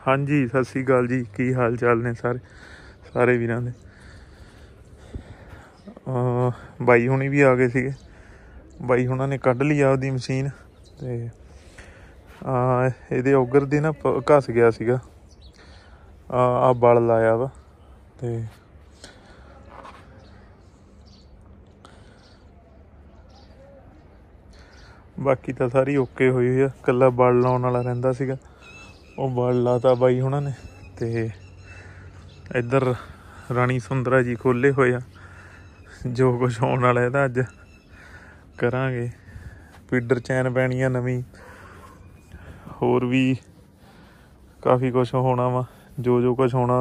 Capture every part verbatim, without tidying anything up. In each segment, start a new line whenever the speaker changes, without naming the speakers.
हाँ जी सत श्री अकाल जी, की हाल चाल ने सारे सारे वीरां दे। बाई हुणी भी आ गए थे। बाई हुणां ने कढ़ ली आपदी मशीन ते इहदे उगर दी ना घस गया सीगा, आ बल लाया वा ते बाकी तो सारी ओके हुई हुई आ, कल्ला बल लाउण वाला रहिंदा सीगा, ਉਹ बल लाता बाई हुणां ने। ते इधर राणी सुंदरा जी खोले होए आ, जो कुछ होने वाला है अज करांगे। फीडर चैन पैनी आ नवीं, होर भी काफ़ी कुछ होना वा, जो जो कुछ होना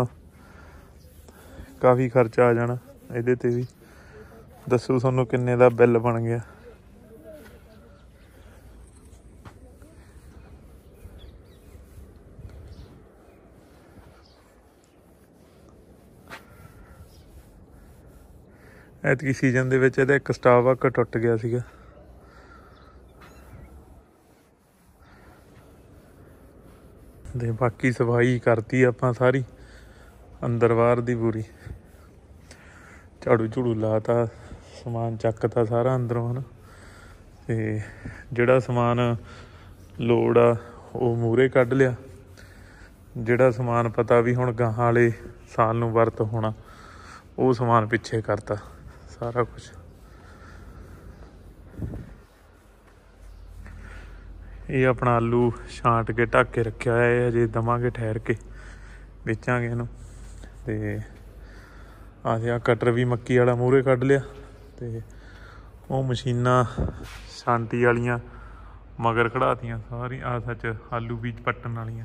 काफ़ी खर्चा आ जाना इहदे ते भी। दस्सो तुहानूं किन्ने दा बिल बन गया। ਐਤਕੀ ਸੀਜ਼ਨ ਦੇ ਵਿੱਚ ਇਹਦਾ ਇੱਕ ਸਟਾਫ ਵਰਕ ਟੁੱਟ ਗਿਆ ਸੀਗਾ। ਤੇ ਬਾਕੀ ਸਫਾਈ ਕਰਤੀ ਆਪਾਂ ਸਾਰੀ ਅੰਦਰ ਬਾਹਰ ਦੀ ਪੂਰੀ, ਝਾੜੂ ਝੂੜੂ ਲਾਤਾ, ਸਮਾਨ ਚੱਕਤਾ ਸਾਰਾ ਅੰਦਰੋਂ ਹੈ ਨਾ। ਤੇ ਜਿਹੜਾ ਸਮਾਨ ਲੋੜ ਆ ਉਹ ਮੂਹਰੇ ਕੱਢ ਲਿਆ, ਜਿਹੜਾ ਸਮਾਨ ਪਤਾ ਵੀ ਹੁਣ ਗਾਹਾਂ ਵਾਲੇ ਸਾਲ ਨੂੰ ਵਰਤ ਹੋਣਾ ਉਹ ਸਮਾਨ ਪਿੱਛੇ ਕਰਤਾ सारा कुछ। ये अपना आलू छांट के ढक के रखा है, अजे दवांगे ठहर के बेचांगे इनू। ते आ कटर भी मक्की वाला मूहरे कढ़ लिया, ते वो मशीनां छांटी वालियां मगर कढ़ातियां सारी। आ सच आलू बीज पट्टन वालियां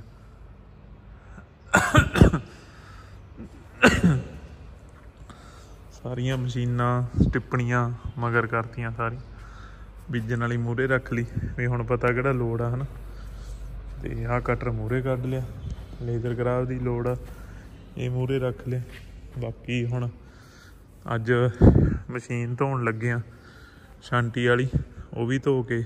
सारिया मशीनां टिप्पणियां मगर करतियां सारी। बीजन वाली मूहरे रख ली भी हुण पता किहड़ा लोड़ आ है ना। ते आ कटर मूहरे कढ़ लिया, लेजर ग्राफ की लोड़ आ ये मूहरे रख लिया। बाकी हुण अज मशीन धोण लगे आ छांटी वाली, वो भी धो के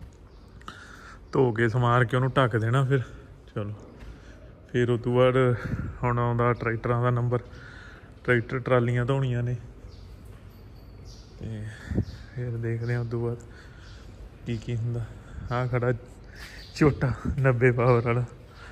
धो के समार के उन्होंने ढक देना। फिर चलो फिर उस तो बाद हुण आउंदा ट्रैक्टरां दा नंबर, ट्रैक्टर ट्रालियां धोनियां ने। ते फिर देखते हैं उस तो बाद की की हुंदा। आ खड़ा छोटा नब्बे पावर वाला,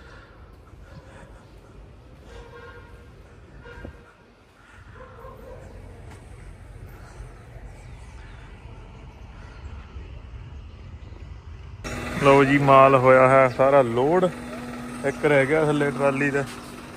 लो जी माल होया है सारा लोड, एक रह गया थल्ले ट्राली का।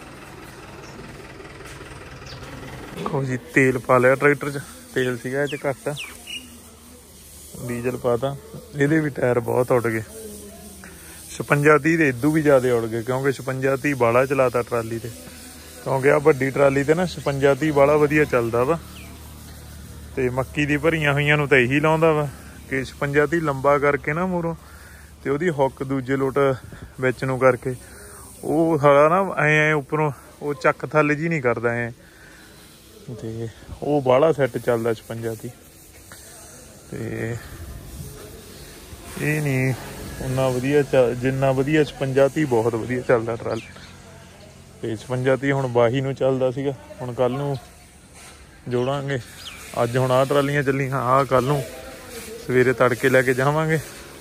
देखो जी तेल पा लिया ट्रैक्टर च, तेल सीगा इह च घट, डीजल पाता। ये भी टायर बहुत उड़ गए, छपंजा तीह के इदू भी ज़्यादा उड़ गए, क्योंकि छपंजा तीह बाला चलाता ट्राली ते। क्योंकि आ वड्डी ट्राली ते ना छपंजा तीह बाला वधिया चलदा वा, ते मक्की दी भरियां होईयां नूं तां यही लाउंदा वा कि छपंजा तीह लंबा करके ना मूरों, ते उहदी हुक दूजे लोट विच नूं करके वो सारा ना ऐ उपरों वो चक थल जी नहीं करदा ऐ, ते वो बाला सैट चलदा छपंजा तीह। ते ये नहीं उन्ना वधिया च जिन्ना वधिया छपंजा तीह बहुत वधिया चलदा ट्राली। ते छपंजा तीह हुण बाही नूं चलदा सीगा, हुण कल नूं जोड़ांगे। अज हुण आ ट्रालियां चलियां, आ कल नूं सवेरे तड़के लैके जावांगे।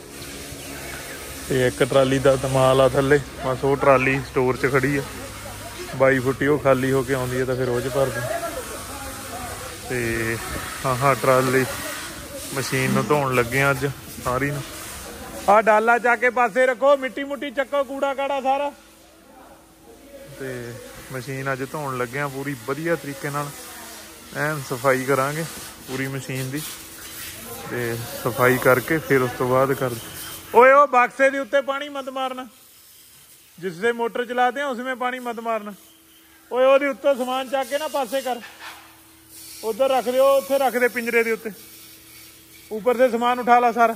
ते एक ट्राली दा माल आ थल्ले, बस वो ट्राली स्टोर च खड़ी है, बाई फुटी वो खाली होके आउंदी है, तो फिर वो च भर दें। ते हाँ हाँ ट्राली मशीन नूं धोण लगे अज सारी नूं। आ डाला जाके पासे रखो, मिट्टी मुट्टी चक्को, कूड़ा काड़ा सारा। ते मशीन अज धोण लगे पूरी वधिया तरीके नाल, ऐन सफाई करांगे पूरी मशीन दी। ते सफाई करके फिर उस तो बाद कर ओए ओ बक्से के उत्ते पानी मत मारना, जिससे मोटर चलाते हैं उसमें पानी मत मारना। ओए ओहदे उत्ते समान चक के ना पासे कर, उधर रख दो, उत्थे रख दे पिंजरे के उत्ते, ऊपर से समान उठा ला सारा।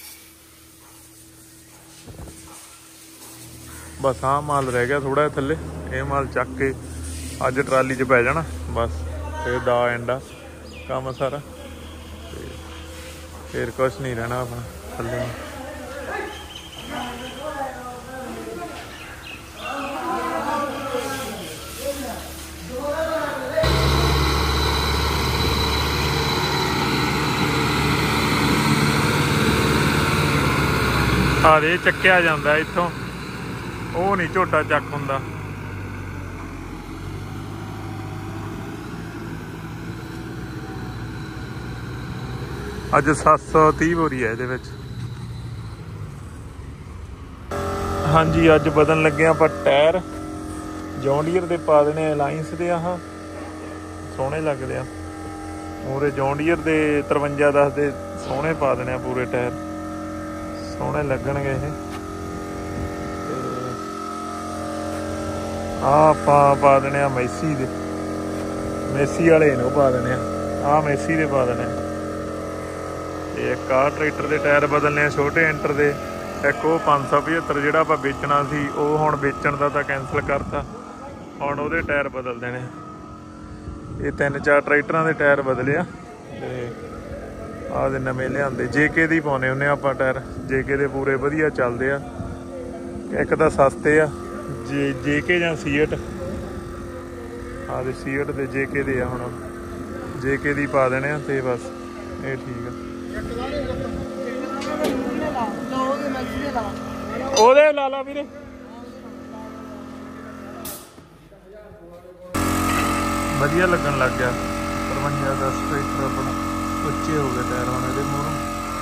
बस आ माल रह गया थोड़ा थल्ले, ये माल चक के अज ट्राली च पै जाना बस, फिर दा एंडा काम सारा। फिर कुछ नहीं रहना अपना थल्ले। ਆ ਦੇ ਚੱਕਿਆ ਜਾਂਦਾ ਇੱਥੋਂ, ਉਹ ਨਹੀਂ ਝੋਟਾ ਚੱਕ ਹੁੰਦਾ। ਅੱਜ ਸੱਤ ਸੌ ਤੀਹ ਬੋਰੀ ਹੈ ਇਹਦੇ ਵਿੱਚ। ਹਾਂਜੀ ਅੱਜ ਬਦਲਣ ਲੱਗੇ ਆਪਾਂ ਟਾਇਰ। ਜੌਨ ਡੀਅਰ ਦੇ ਪਾ ਦੇਣੇ ਅਲਾਇੰਸ ਦੇ, ਆਹ ਸੋਹਣੇ ਲੱਗਦੇ ਆ। ਮੂਰੇ ਜੌਨ ਡੀਅਰ ਦੇ ਤਰਵੰਜਾ ਦਸ ਦੇ ਸੋਹਣੇ ਪਾ ਦੇਣੇ ਆ ਪੂਰੇ ਟਾਇਰ, ਸੋਹਣੇ ਲੱਗਣਗੇ ਇਹ। ਆਹ ਆਪਾਂ ਪਾ ਦੇਣੇ ਆ ਮੈਸੀ ਦੇ, ਮੈਸੀ ਵਾਲੇ ਨੂੰ ਪਾ ਦੇਣੇ ਆ, ਆਹ ਮੈਸੀ ਦੇ ਪਾ ਦੇਣੇ ਆ। ਤੇ ਇੱਕ ਆਹ ਟਰੈਕਟਰ ਦੇ ਟਾਇਰ ਬਦਲਣੇ ਆ ਛੋਟੇ ਐਂਟਰ ਦੇ। ਇੱਕ ਉਹ ਪੰਜ ਸੌ ਪਝੱਤਰ ਜਿਹੜਾ ਆਪਾਂ ਵੇਚਣਾ ਸੀ, ਉਹ ਹੁਣ ਵੇਚਣ ਦਾ ਤਾਂ ਕੈਂਸਲ ਕਰਤਾ, ਹੁਣ ਉਹਦੇ ਟਾਇਰ ਬਦਲ ਦੇਣੇ। ਇਹ ਤਿੰਨ ਚਾਰ ਟਰੈਕਟਰਾਂ ਦੇ ਟਾਇਰ ਬਦਲੇ ਆ ਤੇ ਆਹ ਦੇ ਨਵੇਂ ਲਿਆਂਦੇ। ਜੇਕੇ ਦੀ ਪਾਉਂਦੇ ਹੁੰਦੇ ਆਪਾਂ ਟਾਇਰ, ਜੇਕੇ ਦੇ ਪੂਰੇ ਵਧੀਆ ਚੱਲਦੇ ਆ। ਇੱਕ ਤਾਂ ਸਸਤੇ ਆ ਜੇ ਜੇਕੇ ਜਾਂ ਸੀਟ, ਆਹ ਦੇ ਸੀਟ ਦੇ ਜੇਕੇ ਦੇ ਆ। ਹੁਣ ਜੇਕੇ ਦੀ ਪਾ ਦੇਣੇ ਆ ਤੇ ਬਸ ਇਹ ਠੀਕ ਆ। ਉਹਦੇ ਲਾ ਲਾ ਵੀਰੇ। ਵਧੀਆ ਲੱਗਣ ਲੱਗ ਗਿਆ ਤਰਵੰਜਾ ਦਾ ਸਟ੍ਰੇਟਰ ਆਪਣਾ, ਉੱਚੇ ਹੋ ਗਏ ਟਾਇਰ ਹੁਣ ਇਹਦੇ ਮੂਹਰੋਂ।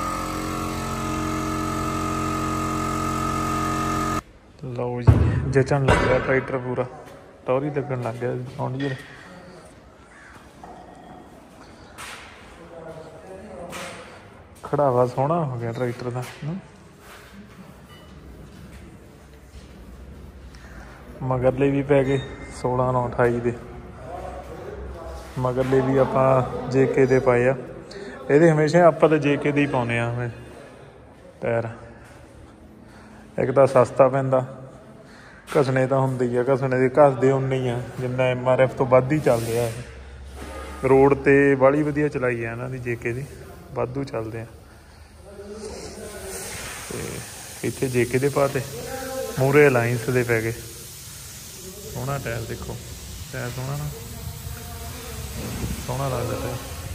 ਲਓ ਜੀ ਜਚਣ ਲੱਗ ਗਿਆ ਟਰੈਕਟਰ, ਪੂਰਾ ਟੌਰੀ ਲੱਗਣ ਲੱਗ ਗਿਆ ਸੌਂਡੀਅਰ। ਖੜਾਵਾ ਸੋਹਣਾ ਹੋ ਗਿਆ ਟਰੈਕਟਰ ਦਾ। ਮਗਰਲੇ ਵੀ ਪੈ ਗਏ ਸੋਲਾਂ ਨੌ ਅਠਾਈ ਦੇ, ਮਗਰਲੇ ਵੀ ਆਪਾਂ ਜੇਕੇ ਦੇ ਪਾਏ ਆ। ਇਹਦੇ ਹਮੇਸ਼ਾ ਆਪਾਂ ਤਾਂ ਜੇਕੇ ਦੇ ਹੀ ਪਾਉਂਦੇ ਆ ਟਾਇਰ। ਇੱਕ ਤਾਂ ਸਸਤਾ ਪੈਂਦਾ, ਘਸਣੇ ਤਾਂ ਹੁੰਦੇ ਹੀ ਆ, ਘਸਣੇ ਦੇ ਘਸਦੇ ਉਨੇ ਹੀ ਆ ਜਿੰਨਾ ਐਮ ਆਰ ਐਫ ਤੋਂ ਵੱਧ ਹੀ ਚੱਲਦੇ ਆ। ਰੋਡ 'ਤੇ ਬਾਹਲੀ ਵਧੀਆ ਚਲਾਈ ਆ ਇਹਨਾਂ ਦੀ ਜੇਕੇ ਦੀ, ਵਾਧੂ ਚੱਲਦੇ ਆ। ਤੇ ਇੱਥੇ ਜੇਕੇ ਦੇ ਪਾ ਤੇ ਮੂਹਰੇ ਅਲਾਇੰਸ ਦੇ ਪੈ ਗਏ। ਸੋਹਣਾ ਟਾਇਰ ਦੇਖੋ, ਟਾਇਰ ਸੋਹਣਾ ਨਾ, ਸੋਹਣਾ ਲੱਗਦਾ ਟਾਇਰ।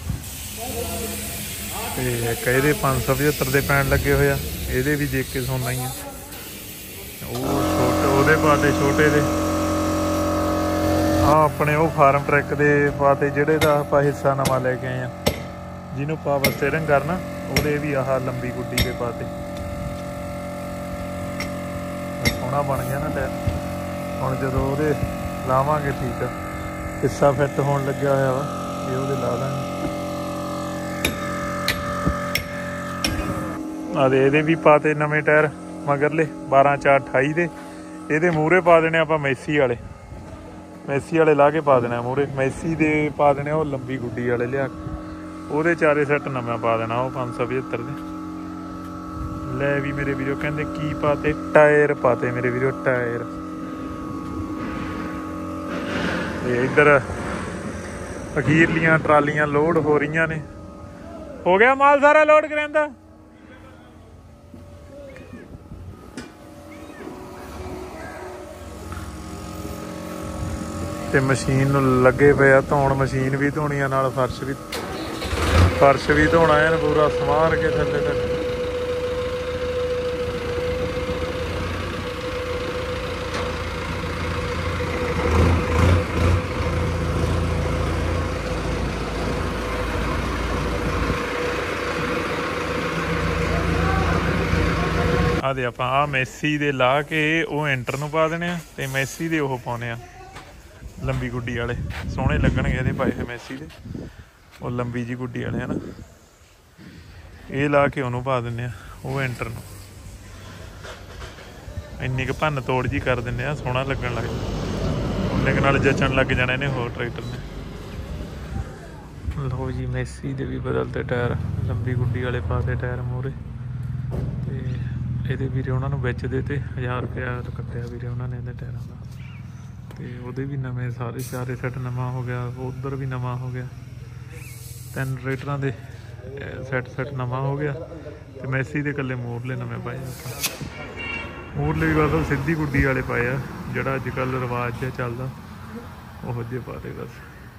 ਤੇ ਇੱਕ ਇਹਦੇ ਪੰਜ ਸੌ ਪਝੱਤਰ ਦੇ ਪੈਣ ਲੱਗੇ ਹੋਏ ਆ, ਇਹਦੇ ਵੀ ਜੇਕੇ ਸੋਨਾ ਹੀ ਆ। ਉਹ ਛੋਟੇ ਉਹਦੇ ਪਾਤੇ ਛੋਟੇ ਦੇ, ਆਹ ਆਪਣੇ ਉਹ ਫਾਰਮ ਟਰੈਕ ਦੇ ਪਾਤੇ ਜਿਹੜੇ ਦਾ ਆਪਾਂ ਹਿੱਸਾ ਨਵਾਂ ਲੈ ਕੇ ਆਏ ਆ, ਜਿਹਨੂੰ ਪਾਵਰ ਸਟੀਅਰਿੰਗ ਕਰਨਾ, ਉਹਦੇ ਵੀ ਆਹ ਲੰਬੀ ਗੁੱਡੀ ਦੇ ਪਾਤੇ। ਸੋਹਣਾ ਬਣ ਗਿਆ ਨਾ ਟਾਇਰ। ਹੁਣ ਜਦੋਂ ਉਹਦੇ ਲਾਵਾਂਗੇ ਠੀਕ ਆ, ਹਿੱਸਾ ਫਿੱਟ ਹੋਣ ਲੱਗਿਆ ਹੋਇਆ ਵਾ, ਇਹ ਉਹਦੇ ਲਾ ਦਾਂਗੇ। ਆਹ ਦੇ ਇਹਦੇ ਵੀ ਪਾਤੇ ਨਵੇਂ ਟਾਇਰ ਮਗਰਲੇ ਬਾਰਾਂ ਚਾਰ ਅਠਾਈ ਦੇ। ਇਹਦੇ ਮੂਹਰੇ ਪਾ ਦੇਣੇ ਆਪਾਂ ਮੈਸੀ ਵਾਲੇ, ਮੈਸੀ ਵਾਲੇ ਲਾ ਕੇ ਪਾ ਦੇਣਾ ਮੂਹਰੇ। ਮੈਸੀ ਦੇ ਪਾ ਦੇਣੇ ਉਹ ਲੰਬੀ ਗੁੱਡੀ ਵਾਲੇ ਲਿਆ ਕੇ, ਉਹਦੇ ਚਾਰੇ ਸੈੱਟ ਨਵਾਂ ਪਾ ਦੇਣਾ ਉਹ ਪੰਜ ਸੌ ਪਝੱਤਰ ਦੇ। ਲੈ ਵੀ ਮੇਰੇ ਵੀਰੋ ਕਹਿੰਦੇ ਕੀ ਪਾਤੇ, ਟਾਇਰ ਪਾਤੇ ਮੇਰੇ ਵੀਰੋ, ਟਾਇਰ। ਤੇ ਇੱਧਰ ਅਖੀਰਲੀਆਂ ਟਰਾਲੀਆਂ ਲੋਡ ਹੋ ਰਹੀਆਂ ਨੇ। ਹੋ ਗਿਆ ਮਾਲ ਸਾਰਾ ਲੋਡ ਕਰਾਂਦਾ। ਤੇ ਮਸ਼ੀਨ ਨੂੰ ਲੱਗੇ ਪਏ ਆ ਧੋਣ, ਮਸ਼ੀਨ ਵੀ ਧੋਣੀ ਆ ਨਾਲ ਫਰਸ਼ ਵੀ, ਫਰਸ਼ ਵੀ ਧੋਣਾ ਐਨ ਪੂਰਾ ਸਮਾਰ ਕੇ ਥੱਲੇ ਤੱਕ। ਆਹ ਦੇ ਆਪਾਂ ਆਹ ਮੈਸੀ ਦੇ ਲਾ ਕੇ ਉਹ ਐਂਟਰ ਨੂੰ ਪਾ ਦੇਣੇ ਆ, ਤੇ ਮੈਸੀ ਦੇ ਉਹ ਪਾਉਣੇ ਆ ਲੰਬੀ ਗੁੱਡੀ ਵਾਲੇ, ਸੋਹਣੇ ਲੱਗਣਗੇ ਇਹਦੇ ਪਾਏ ਹੋਏ ਮੈਸੀ ਦੇ, ਉਹ ਲੰਬੀ ਜੀ ਗੁੱਡੀ ਵਾਲੇ ਹਨਾ। ਇਹ ਲਾ ਕੇ ਉਹਨੂੰ ਪਾ ਦਿੰਦੇ ਆ ਉਹ ਐਂਟਰ ਨੂੰ, ਇੰਨੀ ਕੁ ਭੰਨ ਤੋੜ ਜੀ ਕਰ ਦਿੰਦੇ ਆ, ਸੋਹਣਾ ਲੱਗਣ ਲੱਗ ਜਾਂਦਾ। ਉਹਨੇ ਨਾਲ ਜਚਣ ਲੱਗ ਜਾਣਾ ਇਹਨੇ ਹੋਰ ਟਰੈਕਟਰ ਨੇ। ਲਓ ਜੀ ਮੈਸੀ ਦੇ ਵੀ ਬਦਲਤੇ ਟਾਇਰ, ਲੰਬੀ ਗੁੱਡੀ ਵਾਲੇ ਪਾਤੇ ਟਾਇਰ ਮੂਹਰੇ। ਤੇ ਇਹਦੇ ਵੀਰੇ ਉਹਨਾਂ ਨੂੰ ਵਿੱਚ ਦੇ ਤੇ ਹਜ਼ਾਰ ਰੁਪਇਆ ਕੱਟਿਆ ਵੀਰੇ ਉਹਨਾਂ ਨੇ ਇਹਦੇ ਟਾਇਰਾਂ ਦਾ। ਤੇ ਉਹਦੇ ਵੀ ਨਵੇਂ ਸਾਰੇ ਚਾਰੇ ਸੈੱਟ ਨਵਾਂ ਹੋ ਗਿਆ, ਉੱਧਰ ਵੀ ਨਵਾਂ ਹੋ ਗਿਆ, ਤਿੰਨ ਟਰੈਕਟਰਾਂ ਦੇ ਸੈੱਟ ਸੈੱਟ ਨਵਾਂ ਹੋ ਗਿਆ। ਤੇ ਮੈਸੀ ਦੇ ਇਕੱਲੇ ਮੂਹਰਲੇ ਨਵੇਂ ਪਾਏ ਆਪਾਂ, ਮੂਹਰਲੇ ਵੀ ਬਸ ਸਿੱਧੀ ਗੁੱਡੀ ਵਾਲੇ ਪਾਏ ਆ, ਜਿਹੜਾ ਅੱਜ ਕੱਲ੍ਹ ਰਿਵਾਜ਼ ਜਿਹਾ ਚੱਲਦਾ ਉਹੋ ਜਿਹੇ ਪਾ ਦੇ ਬਸ।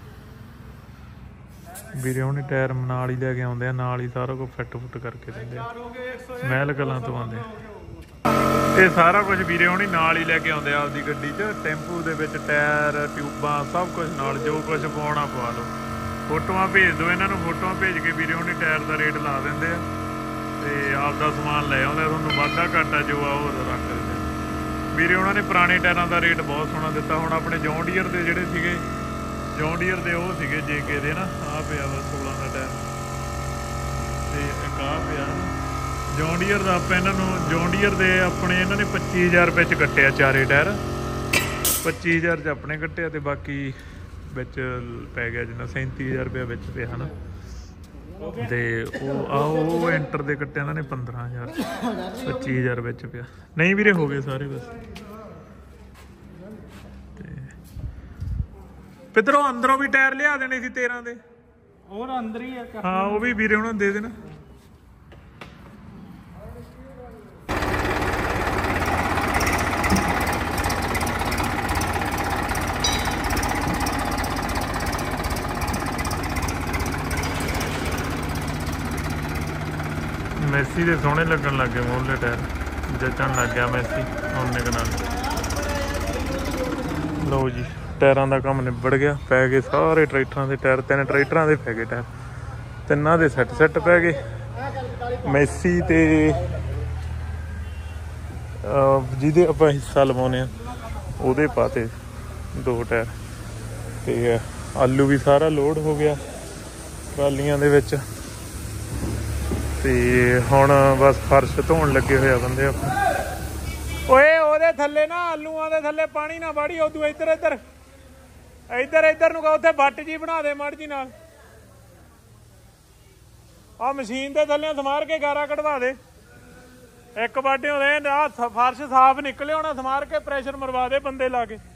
ਵੀਰੇ ਉਹਨੇ ਟਾਇਰ ਨਾਲ ਹੀ ਲੈ ਕੇ ਆਉਂਦੇ ਆ, ਨਾਲ ਹੀ ਸਾਰਾ ਕੁਝ ਫਿੱਟ ਫੁੱਟ ਕਰਕੇ ਦਿੰਦੇ ਆ, ਮਹਿਲ ਕਲਾਂ ਤੋਂ ਆਉਂਦੇ ਆ। ਇਹ ਸਾਰਾ ਕੁਝ ਵੀਰੇ ਹੁਣੀ ਨਾਲ ਹੀ ਲੈ ਕੇ ਆਉਂਦੇ ਆ ਆਪਦੀ ਗੱਡੀ 'ਚ। ਟੈਂਪੂ ਦੇ ਵਿੱਚ ਟਾਇਰ ਟਿਊਬਾਂ ਸਭ ਕੁਝ ਨਾਲ, ਜੋ ਕੁਝ ਪਵਾਉਣਾ ਪਵਾ ਲਓ। ਫੋਟੋਆਂ ਭੇਜ ਦਿਓ ਇਹਨਾਂ ਨੂੰ, ਫੋਟੋਆਂ ਭੇਜ ਕੇ ਵੀਰੇ ਹੁਣੀ ਟਾਇਰ ਦਾ ਰੇਟ ਲਾ ਦਿੰਦੇ ਆ ਤੇ ਆਪਦਾ ਸਮਾਨ ਲੈ ਆਉਂਦੇ। ਤੁਹਾਨੂੰ ਵਾਧਾ ਘਾਟਾ ਜੋ ਆ ਉਹ ਰੱਖ ਦਿੰਦੇ ਵੀਰੇ। ਉਹਨਾਂ ਨੇ ਪੁਰਾਣੇ ਟਾਇਰਾਂ ਦਾ ਰੇਟ ਬਹੁਤ ਸੋਹਣਾ ਦਿੱਤਾ। ਹੁਣ ਆਪਣੇ ਜੌਨ ਡੀਅਰ ਦੇ ਜਿਹੜੇ ਸੀਗੇ, ਜੌਨ ਡੀਅਰ ਦੇ ਉਹ ਸੀਗੇ ਜੇ ਕੇ ਦੇ ਨਾ, ਆਹ ਪਿਆ ਵਾ ਸੋਲਾਂ ਦਾ ਟਾਇਰ ਤੇ ਇੱਕ ਆਹ ਪਿਆ ਨਾ ਜੌਨ ਡੀਅਰ ਦਾ। ਆਪਾਂ ਇਹਨਾਂ ਨੂੰ ਜੌਨ ਡੀਅਰ ਦੇ ਆਪਣੇ ਇਹਨਾਂ ਨੇ ਪੱਚੀ ਹਜ਼ਾਰ ਰੁਪਏ 'ਚ ਕੱਟਿਆ ਚਾਰੇ ਟਾਇਰ। ਪੱਚੀ ਹਜ਼ਾਰ 'ਚ ਆਪਣੇ ਕੱਟਿਆ ਤੇ ਬਾਕੀ ਵਿੱਚ ਪੈ ਗਿਆ ਜਿੰਨਾ ਸੈਂਤੀ ਹਜ਼ਾਰ ਰੁਪਇਆ ਵਿੱਚ ਪਿਆ ਹੈ ਨਾ। ਤੇ ਉਹ ਆ ਉਹ ਐਂਟਰ ਦੇ ਕੱਟੇ ਇਹਨਾਂ ਨੇ ਪੰਦਰਾਂ ਹਜ਼ਾਰ ਪੱਚੀ ਹਜ਼ਾਰ ਵਿੱਚ ਪਿਆ। ਨਹੀਂ ਵੀਰੇ ਹੋ ਗਏ ਸਾਰੇ ਬਸ। ਤੇ ਪਿੱਧਰੋਂ ਅੰਦਰੋਂ ਵੀ ਟਾਇਰ ਲਿਆ ਦੇਣੇ ਸੀ ਤੇਰਾਂ ਦੇ,
ਹੋਰ ਅੰਦਰ ਹੀ ਆ।
ਹਾਂ ਉਹ ਵੀ ਵੀਰੇ ਉਹਨਾਂ ਨੂੰ ਦੇ ਦੇਣਾ। ਮੈਸੀ ਦੇ ਸੋਹਣੇ ਲੱਗਣ ਲੱਗ ਗਏ ਮੂਹਰਲੇ ਟਾਇਰ, ਜਚਣ ਲੱਗ ਗਿਆ ਮੈਸੀ ਉਹਨੇ ਨਾਲ। ਲਓ ਜੀ ਟਾਇਰਾਂ ਦਾ ਕੰਮ ਨਿਬੜ ਗਿਆ। ਪੈ ਗਏ ਸਾਰੇ ਟਰੈਕਟਰਾਂ ਦੇ ਟਾਇਰ, ਤਿੰਨ ਟਰੈਕਟਰਾਂ ਦੇ ਪੈ ਗਏ ਟਾਇਰ, ਤਿੰਨਾਂ ਦੇ ਸੈੱਟ ਸੈੱਟ ਪੈ ਗਏ। ਮੈਸੀ ਤੇ ਜਿਹਦੇ ਆਪਾਂ ਹਿੱਸਾ ਲਵਾਉਂਦੇ ਆ ਉਹਦੇ ਪਾਤੇ ਦੋ ਟਾਇਰ। ਤੇ ਆਲੂ ਵੀ ਸਾਰਾ ਲੋਡ ਹੋ ਗਿਆ ਟਰਾਲੀਆਂ ਦੇ ਵਿੱਚ। ਤੇ ਹੁਣ ਬਸ ਫਰਸ਼ ਧੋਣ ਲੱਗੇ ਹੋਏ ਆ ਬੰਦੇ ਆਪਣੇ। ਓਏ ਉਹਦੇ ਥੱਲੇ ਨਾ ਆਲੂਆਂ ਦੇ ਥੱਲੇ ਪਾਣੀ ਨਾ ਵਾੜੀ, ਉਦੋਂ ਇੱਧਰ ਇੱਧਰ ਇੱਧਰ ਇੱਧਰ ਨੂੰ ਕਹੋ ਉੱਥੇ ਵੱਟ ਜੀ ਬਣਾ ਦੇ ਮੜ ਜੀ ਨਾਲ। ਆਹ ਮਸ਼ੀਨ ਦੇ ਥੱਲੇ ਸਮਾਰ ਕੇ ਗਾਰਾ ਕਢਵਾ ਦੇ। ਇੱਕ ਵਾਢੇ ਹੋਦੇ ਆਹ ਫਰਸ਼ ਸਾਫ਼ ਨਿਕਲੇ ਹੋਣਾ, ਸਮਾਰ ਕੇ ਪ੍ਰੈਸ਼ਰ ਮਰਵਾ ਦੇ ਬੰਦੇ ਲਾ ਕੇ।